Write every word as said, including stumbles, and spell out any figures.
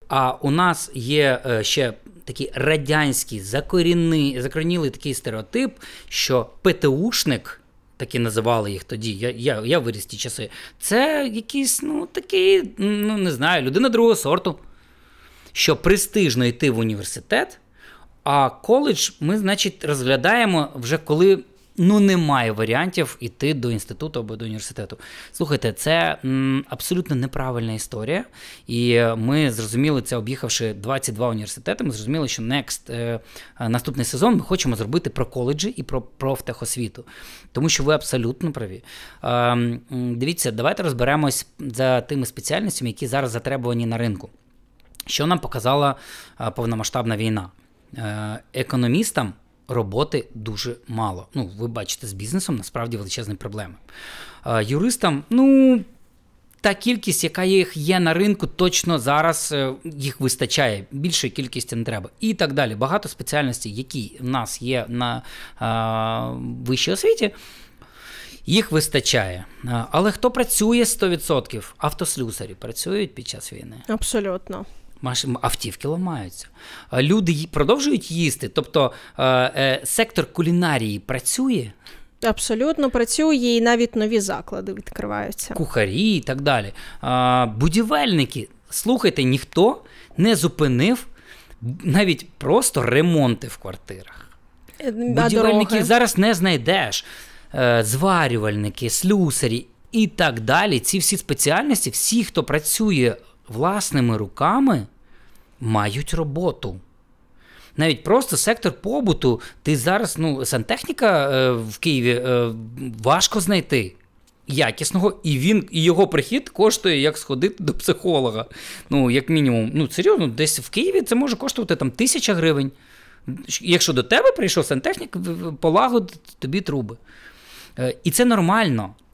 А у нас є е, ще такий радянський, закорінний, закорінілий такий стереотип, що ПТУшник, так і називали їх тоді, я, я, я виріс ті часи, це якийсь, ну, такий, ну, не знаю, людина другого сорту, що престижно йти в університет, а коледж ми, значить, розглядаємо вже коли, ну, немає варіантів йти до інституту або до університету. Слухайте, це м, абсолютно неправильна історія, і ми зрозуміли це, об'їхавши двадцять два університети, ми зрозуміли, що next, е, наступний сезон ми хочемо зробити про коледжі і про профтехосвіту. Тому що ви абсолютно праві. Е, дивіться, давайте розберемось за тими спеціальностями, які зараз затребувані на ринку. Що нам показала е, повномасштабна війна? Е, економістам роботи дуже мало. Ну, ви бачите, з бізнесом насправді величезні проблеми. А юристам, ну, та кількість, яка їх є на ринку, точно зараз їх вистачає. Більшої кількості не треба. І так далі. Багато спеціальностей, які в нас є на а, вищій освіті, їх вистачає. Але хто працює сто відсотків? Автослюсарі працюють під час війни? Абсолютно. Автівки ламаються. Люди продовжують їсти. Тобто сектор кулінарії працює? Абсолютно працює, і навіть нові заклади відкриваються. Кухарі і так далі. Будівельники. Слухайте, ніхто не зупинив навіть просто ремонти в квартирах. Будівельників зараз не знайдеш. Зварювальники, слюсарі і так далі. Ці всі спеціальності, всі, хто працює власними руками, мають роботу. Навіть просто сектор побуту, ти зараз, ну, сантехніка е, в Києві е, важко знайти якісного, і він, і його прихід коштує, як сходити до психолога. Ну, як мінімум, ну, серйозно, десь в Києві це може коштувати там тисяча гривень. Якщо до тебе прийшов сантехнік, полагодить тобі труби. Е, і це нормально.